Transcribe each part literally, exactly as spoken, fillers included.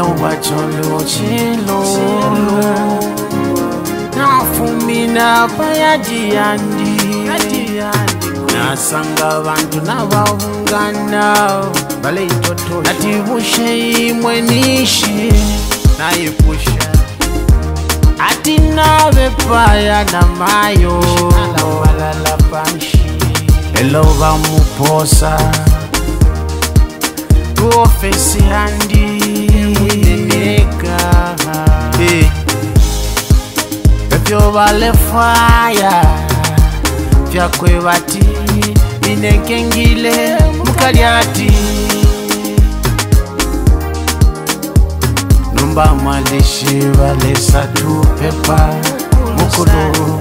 wacholo chelo na fumina payajiandi nasanga bantu nabahungana bale itoto natibushe imwenishi naipusha ati nabe paya na mayo nalala panshi elova muposa ofesi handi neka Pepyo vale fire Vya kwe vati Minekengile mukaliati Numba malishi vale satu pepa Mukulu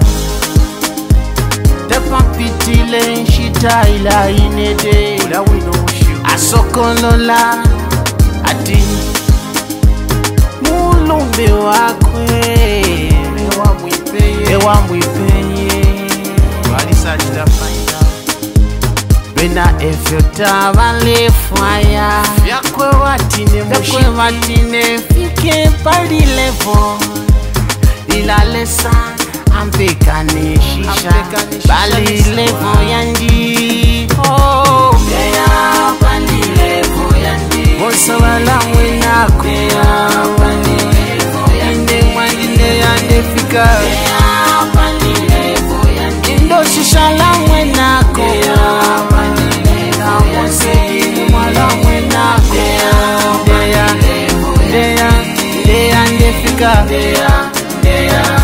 Tepa pitile nshita ila inede Asokolola ati mulumbe wakwe Ewa mwipeye Ewa mwipeye Walisa jita faida Bena efyota vale fwaya Vyakwe watine mwishi Vyakwe watine fike pali levo Ilalesa ampekane shisha Bali levo yandi Oh yeah, bali levo yandi Bosa wala mwenako Yeah, bali levo yandi Inde mwandine yande fika Yeah, bali levo yandi Indo shisha la mwenako Yeah, bali levo yandi Mwala mwenako Yeah, bali levo yandi Inde yande fika Yeah, yeah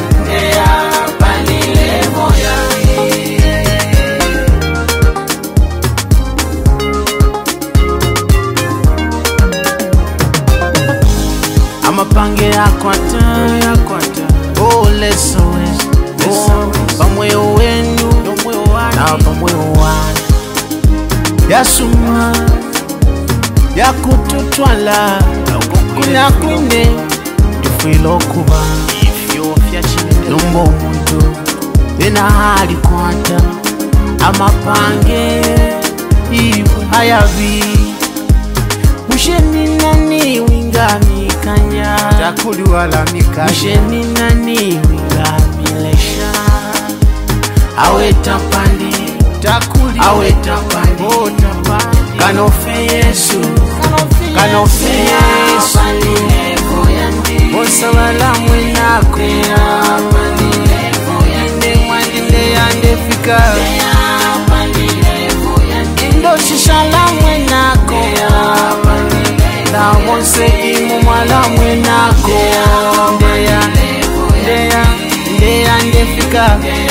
Amapange ya kwata ya kwata Oh leso Oh pamweo wenu Na pamweo wanu Ya suma Ya kututwala Kuna kwine Ifwilo kuba Numbo muntu Ina hali kwata Amapange Ibu hayavi Musheni nani wingami kanya Takuli wala mikanya Musheni nani wingami lesha Awe tapandi Takuli awe tapandi O tapandi Kanofe Yesu Kanofe Yesu Bosa wala mwenako Inde mwandinde yande fika Indo shisha la mwenako Na monse imu mwala mwenako Ndeya, ndeya, ndeya ndefika